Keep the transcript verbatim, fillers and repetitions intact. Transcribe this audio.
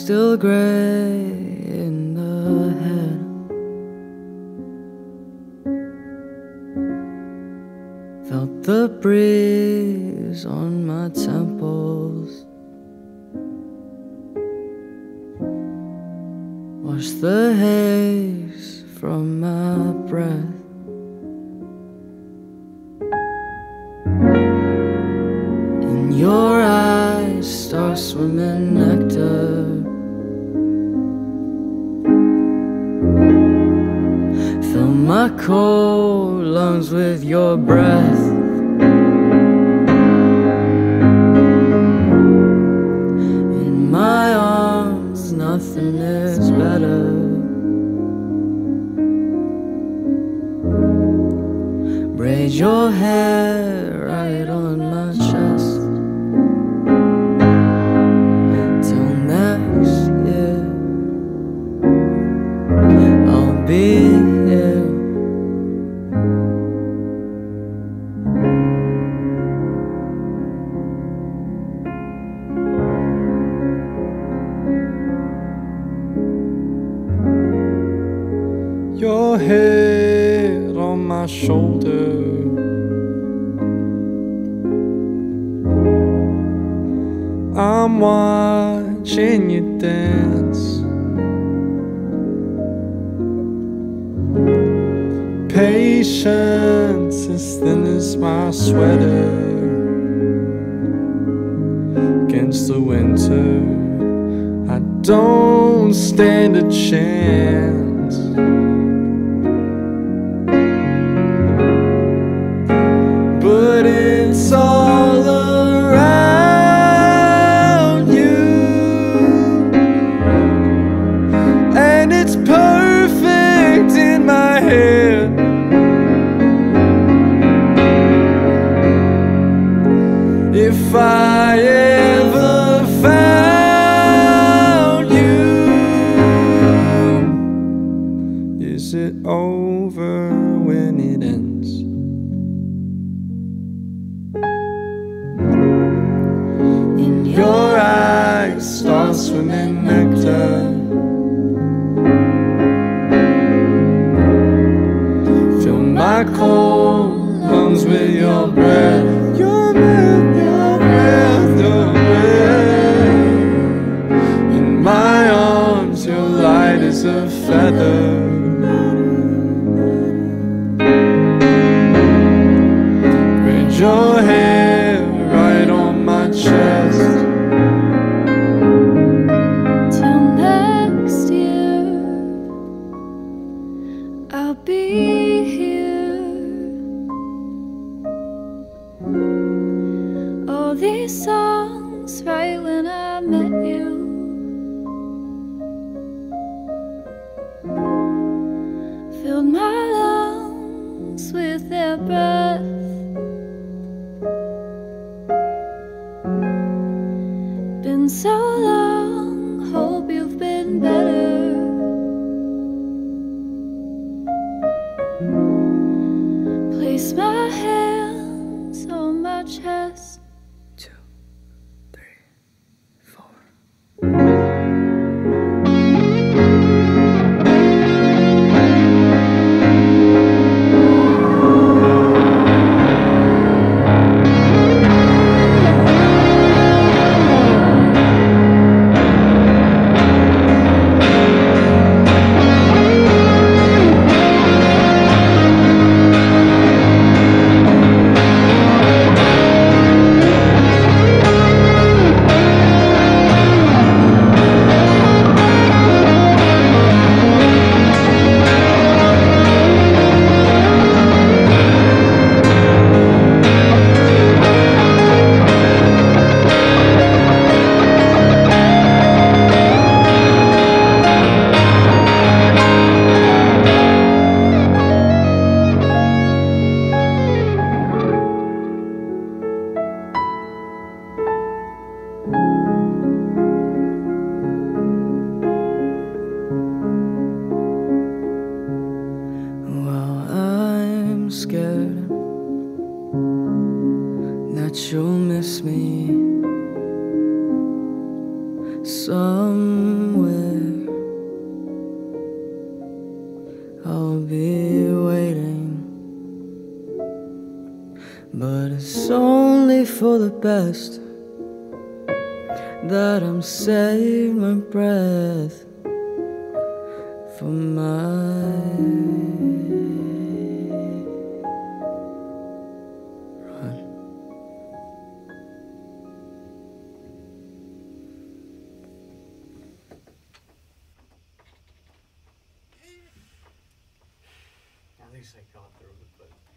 still gray in the head. Felt the breeze on my temples, wash the haze from my breath. In your eyes, stars swim in nectar. Fill my cold lungs with your breath. In my arms, nothing is better. Braid your hair right on my chest. Till next year, I'll be here. Your head on my shoulder, I'm watching you dance. Patience as thin as my sweater against the winter. I don't stand a chance. But it's all around you, and it's perfect in my head. If I ever found you, is it over when it ends? In your eyes, stars swim in nectar. Fill my cold lungs with your breath. Your breath, your breath, your breath. In my arms, you're light as a feather. Braid your hair right on my chest. Till next year, I'll be here. All these songs right when I met you, filled my lungs with their breath. Been so long, hope you've been better. Place my hands on my chest. Two, three, four. scared that you'll miss me some but it's only for the best that I'm saving my breath for my run. At least I got through it, but